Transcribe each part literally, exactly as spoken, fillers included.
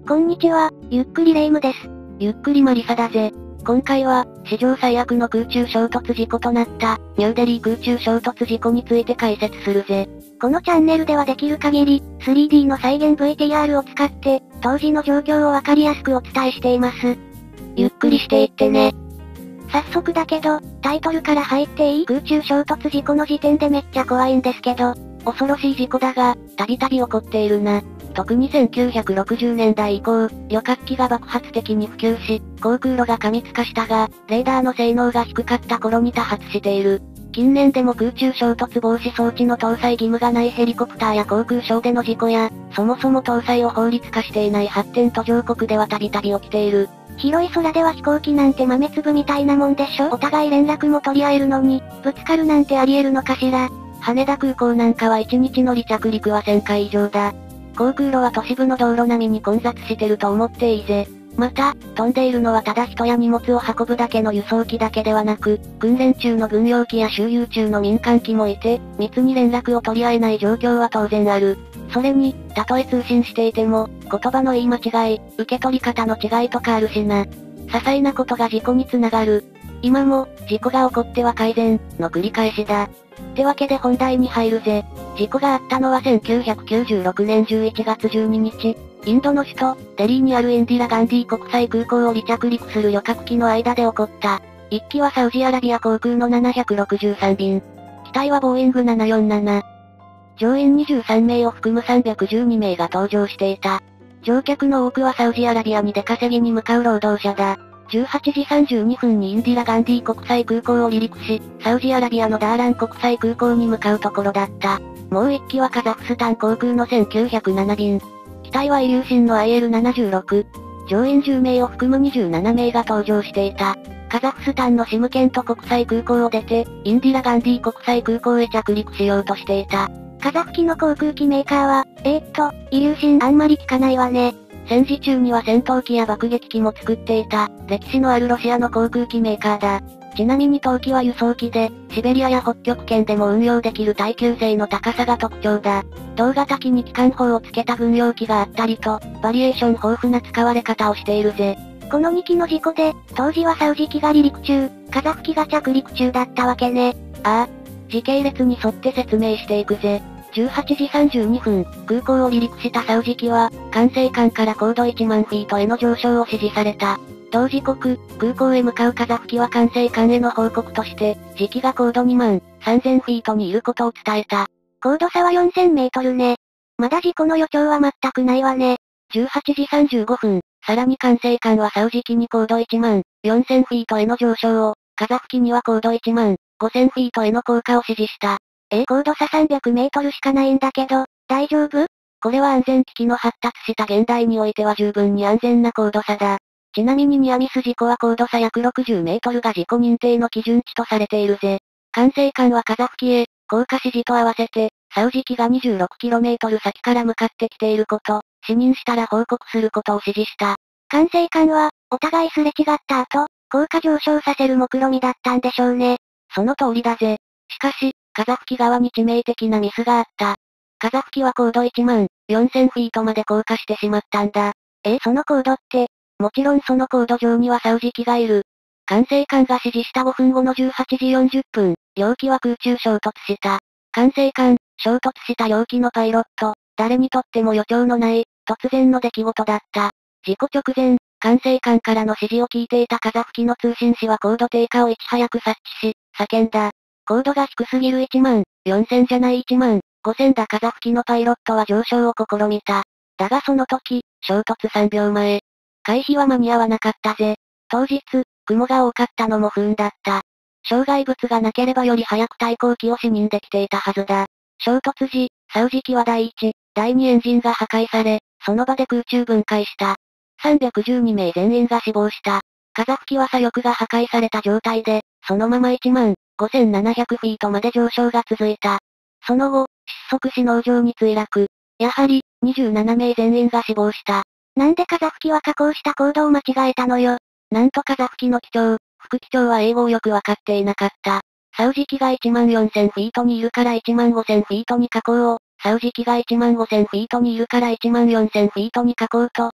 こんにちは、ゆっくりレ夢ムです。 ゆっくりマリサだぜ。今回は、史上最悪の空中衝突事故となった、ニューデリー空中衝突事故について解説するぜ。 このチャンネルではできる限り、スリーディー の再現 ブイティーアール を使って、当時の状況をわかりやすくお伝えしています。 ゆっくりしていってね。 早速だけど、タイトルから入っていい？空中衝突事故の時点でめっちゃ怖いんですけど、 恐ろしい事故だが、たびたび起こっているな。特にせんきゅうひゃくろくじゅうねんだい以降、旅客機が爆発的に普及し、航空路が過密化したが、レーダーの性能が低かった頃に多発している。近年でも空中衝突防止装置の搭載義務がないヘリコプターや航空ショーでの事故や、そもそも搭載を法律化していない発展途上国ではたびたび起きている。 広い空では飛行機なんて豆粒みたいなもんでしょ？お互い連絡も取り合えるのに、ぶつかるなんてありえるのかしら？ 羽田空港なんかはいちにちの離着陸はせんかい以上だ。航空路は都市部の道路並みに混雑してると思っていいぜ。また、飛んでいるのはただ人や荷物を運ぶだけの輸送機だけではなく、訓練中の軍用機や周遊中の民間機もいて、密に連絡を取り合えない状況は当然ある。それに、たとえ通信していても、言葉の言い間違い、受け取り方の違いとかあるしな。些細なことが事故につながる。今も、事故が起こっては改善、の繰り返しだ。ってわけで本題に入るぜ。事故があったのはせんきゅうひゃくきゅうじゅうろくねんじゅういちがつじゅうににち、インドの首都、デリーにあるインディラ・ガンディ国際空港を離着陸する旅客機の間で起こった。いっきはサウジアラビア航空のななひゃくろくじゅうさんびん。機体はボーイングななよんなな。乗員にじゅうさんめいを含むさんびゃくじゅうにめいが搭乗していた。乗客の多くはサウジアラビアに出稼ぎに向かう労働者だ。じゅうはちじさんじゅうにふんにインディラ・ガンディ国際空港を離陸し、サウジアラビアのダーラン国際空港に向かうところだった。もういっきはカザフスタン航空のせんきゅうひゃくななびん。機体はイリューシンの アイエルななじゅうろく。乗員じゅうめいを含むにじゅうななめいが搭乗していた。カザフスタンのシムケント国際空港を出て、インディラ・ガンディ国際空港へ着陸しようとしていた。 カザフ機の航空機メーカーは、えー、っと、イリューシンあんまり聞かないわね。 戦時中には戦闘機や爆撃機も作っていた、歴史のあるロシアの航空機メーカーだ。ちなみに当機は輸送機で、シベリアや北極圏でも運用できる耐久性の高さが特徴だ。同型機に機関砲をつけた軍用機があったりと、バリエーション豊富な使われ方をしているぜ。 このにきの事故で、当時はサウジ機が離陸中、カザフ機が着陸中だったわけね。 ああ。時系列に沿って説明していくぜ。じゅうはちじさんじゅうにふん、空港を離陸したサウジ機は、管制官から高度いちまんフィートへの上昇を指示された。同時刻、空港へ向かうカザフ機は管制官への報告として、時機が高度にまんさんぜんフィートにいることを伝えた。 高度差はよんせんメートルね。まだ事故の予兆は全くないわね。 じゅうはちじさんじゅうごふん、さらに管制官はサウジ機に高度いちまんよんせんフィートへの上昇を、カザフ機には高度いちまんごせんフィートへの降下を指示した。 えー、高度差さんびゃくメートルしかないんだけど、大丈夫？ これは安全機器の発達した現代においては十分に安全な高度差だ。ちなみにニアミス事故は高度差約ろくじゅうメートルが事故認定の基準値とされているぜ。管制官はカザフ機へ、降下指示と合わせて、サウジ機が にじゅうろくキロメートル 先から向かってきていること、視認したら報告することを指示した。 管制官は、お互いすれ違った後、降下上昇させる目論みだったんでしょうね。 その通りだぜ。しかし、カザフ機側に致命的なミスがあった。カザフ機は高度いちまんよんせんフィートまで降下してしまったんだ。 えー、その高度って、 もちろんその高度上にはサウジ機がいる。管制官が指示したごふんごのじゅうはちじよんじゅっぷん、両機は空中衝突した。管制官、衝突した両機のパイロット、誰にとっても予兆のない、突然の出来事だった。事故直前、管制官からの指示を聞いていたカザフ機の通信士は高度低下をいち早く察知し、叫んだ。高度が低すぎるいちまんよんせんじゃないいちまんごせんだ。カザフ機のパイロットは上昇を試みた。だがその時、衝突さんびょうまえ。回避は間に合わなかったぜ。当日、雲が多かったのも不運だった。障害物がなければより早く対向機を視認できていたはずだ。衝突時、サウジ機はだいいち、だいにエンジンが破壊され、その場で空中分解した。さんびゃくじゅうにめい全員が死亡した。カザフ機は左翼が破壊された状態で、そのままいちまんごせんななひゃくフィートまで上昇が続いた。その後、失速し農場に墜落。やはり、にじゅうななめい全員が死亡した。 なんでカザフ機は下降した行動を間違えたのよ。 なんとカザフ機の機長、副機長は英語をよくわかっていなかった。サウジ機がいちまんよんせんフィートにいるからいちまんごせんフィートに下降を、サウジ機がいちまんごせんフィートにいるからいちまんよんせんフィートに下降と、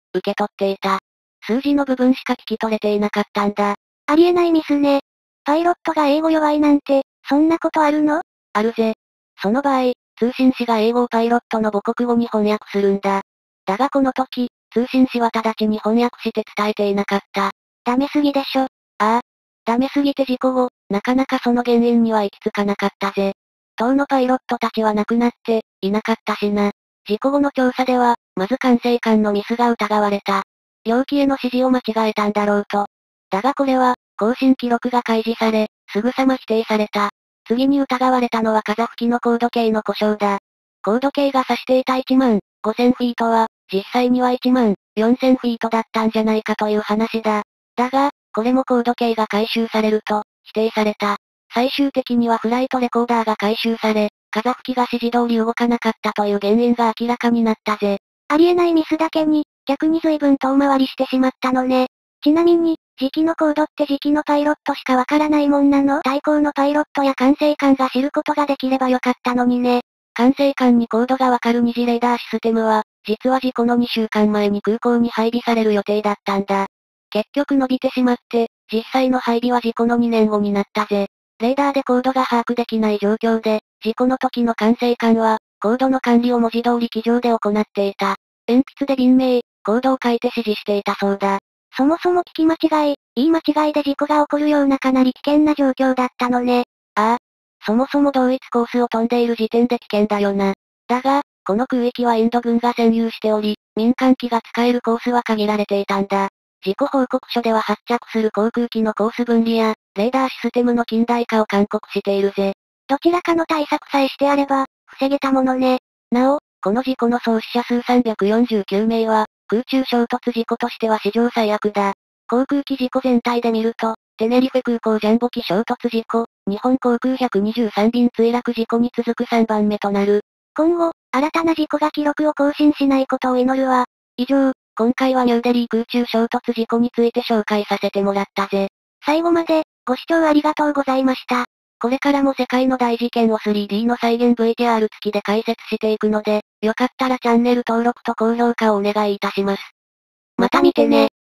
受け取っていた。数字の部分しか聞き取れていなかったんだ。 ありえないミスね。パイロットが英語弱いなんて、そんなことあるの？ あるぜ。その場合、通信士が英語をパイロットの母国語に翻訳するんだ。だがこの時、通信士は直ちに翻訳して伝えていなかった。 ダメすぎでしょ。ああ。ダメすぎて事故後、なかなかその原因には行き着かなかったぜ。当のパイロットたちは亡くなって、いなかったしな。事故後の調査では、まず管制官のミスが疑われた。両機への指示を間違えたんだろうと。だがこれは、更新記録が開示され、すぐさま否定された。次に疑われたのは風吹きの高度計の故障だ。高度計が指していたいちまんごせんフィートは、実際にはいちまんよんせんフィートだったんじゃないかという話だ。だが、これも高度計が回収されると、否定された。最終的にはフライトレコーダーが回収され、風吹きが指示通り動かなかったという原因が明らかになったぜ。 ありえないミスだけに、逆に随分遠回りしてしまったのね。ちなみに、時期のコードって時期のパイロットしかわからないもんなの？対向のパイロットや管制官が知ることができればよかったのにね。 管制官にコードがわかる二次レーダーシステムは、実は事故のにしゅうかんまえに空港に配備される予定だったんだ。結局伸びてしまって、実際の配備は事故のにねんごになったぜ。レーダーでコードが把握できない状況で、事故の時の管制官は、コードの管理を文字通り機上で行っていた。鉛筆で便名、コードを書いて指示していたそうだ。 そもそも聞き間違い、言い間違いで事故が起こるようなかなり危険な状況だったのね。 ああ。そもそも同一コースを飛んでいる時点で危険だよな。だが、この空域はインド軍が占有しており、民間機が使えるコースは限られていたんだ。事故報告書では発着する航空機のコース分離や、レーダーシステムの近代化を勧告しているぜ。 どちらかの対策さえしてあれば、防げたものね。 なお、この事故の創死者数さんびゃくよんじゅうきゅうめいは、空中衝突事故としては史上最悪だ。航空機事故全体で見ると、テネリフェ空港ジャンボ機衝突事故、日本航空ひゃくにじゅうさんびん墜落事故に続くさんばんめとなる。 今後、新たな事故が記録を更新しないことを祈るわ。 以上、今回はニューデリー空中衝突事故について紹介させてもらったぜ。 最後まで、ご視聴ありがとうございました。 これからも世界の大事件を スリーディー の再現 ブイティーアール 付きで解説していくので、よかったらチャンネル登録と高評価をお願いいたします。また見てね。